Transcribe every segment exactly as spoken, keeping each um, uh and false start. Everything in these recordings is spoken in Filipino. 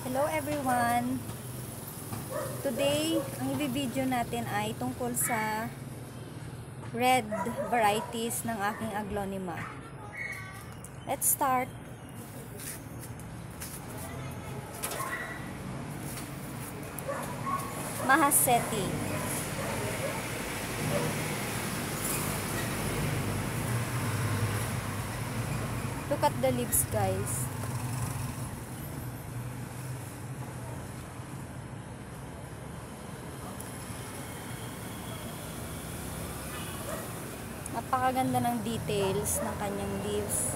Hello everyone! Today, ang i-video natin ay tungkol sa red varieties ng aking aglonema. Let's start! Mahaseti. Look at the leaves, guys. Napakaganda ng details ng kanyang leaves.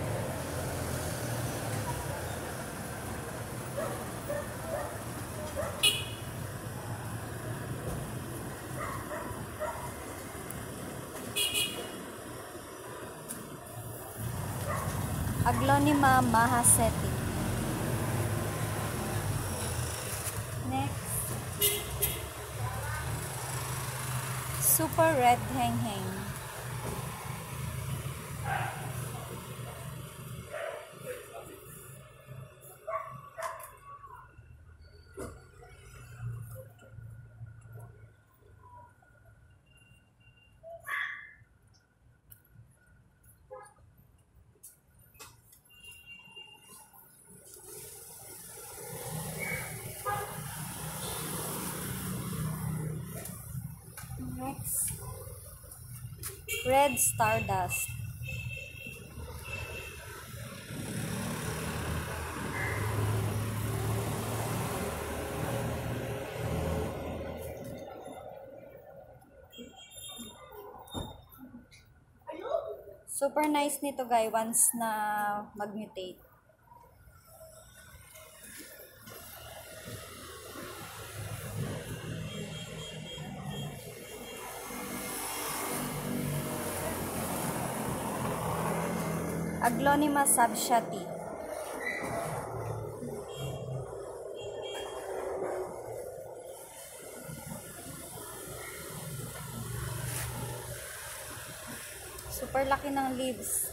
Aglonema mahaseti. Next, super red hengheng. Next, red stardust. Super nice nito, guys, once na mag-mutate. Aglonema subshati. Super laki ng leaves.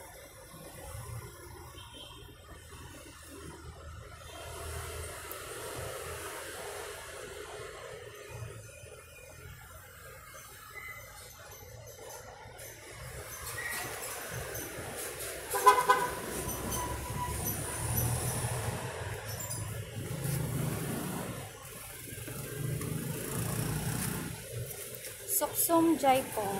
Suksum jaipong.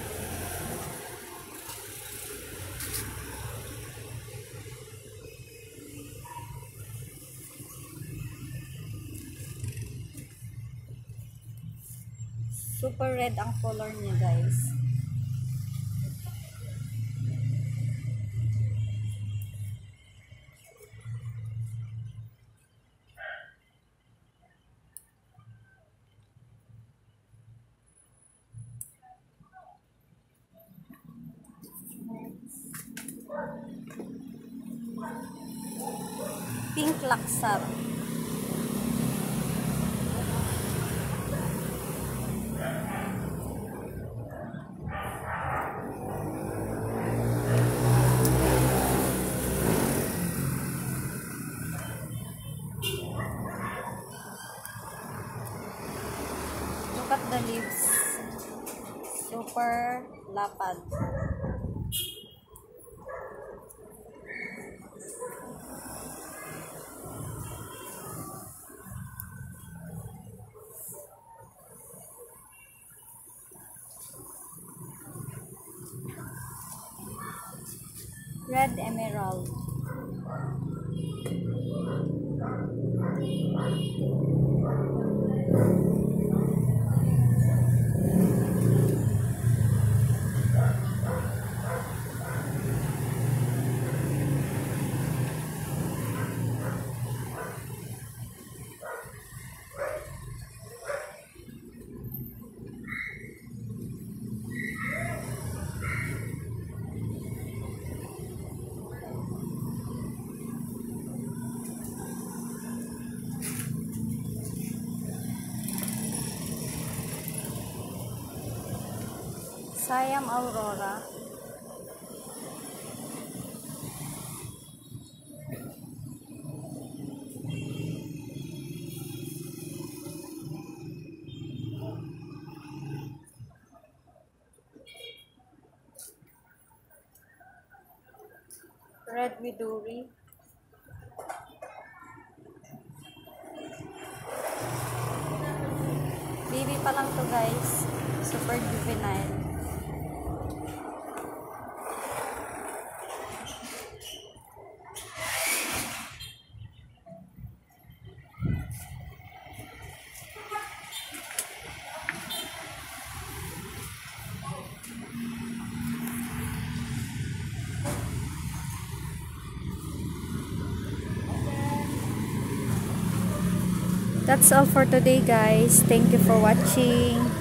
Super red ang color niya, guys. Pink laksab. Look at the leaves. Super lapad. Red emerald. Siam aurora. Red Widuri. Baby pa lang to guys. Super juvenile. That's all for today guys. Thank you for watching.